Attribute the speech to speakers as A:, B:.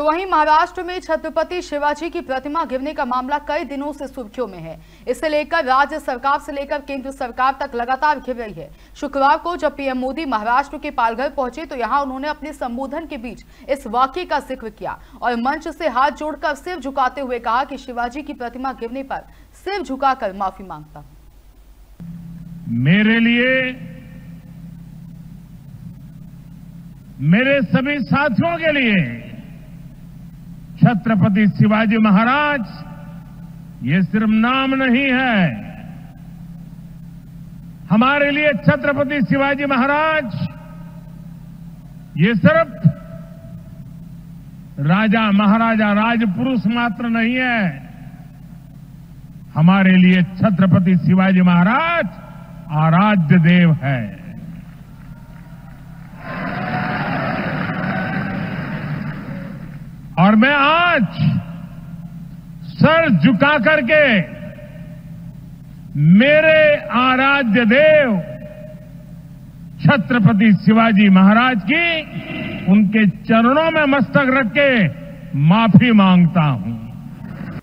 A: तो वहीं महाराष्ट्र में छत्रपति शिवाजी की प्रतिमा गिरने का मामला कई दिनों से सुर्खियों में है। इसे लेकर राज्य सरकार से लेकर केंद्र सरकार तक लगातार घिर रही है। शुक्रवार को जब पीएम मोदी महाराष्ट्र के पालघर पहुंचे तो यहां उन्होंने अपने संबोधन के बीच इस वाकये का जिक्र किया और मंच से हाथ जोड़कर सिर झुकाते हुए कहा कि शिवाजी की प्रतिमा गिरने पर सिर झुकाकर माफी मांगता हूं।
B: मेरे लिए, मेरे सभी साथियों के लिए छत्रपति शिवाजी महाराज ये सिर्फ नाम नहीं है। हमारे लिए छत्रपति शिवाजी महाराज ये सिर्फ राजा महाराजा राजपुरुष मात्र नहीं है। हमारे लिए छत्रपति शिवाजी महाराज आराध्य देव है। और मैं आज सर झुका करके मेरे आराध्य देव छत्रपति शिवाजी महाराज की उनके चरणों में मस्तक रख के माफी मांगता हूं।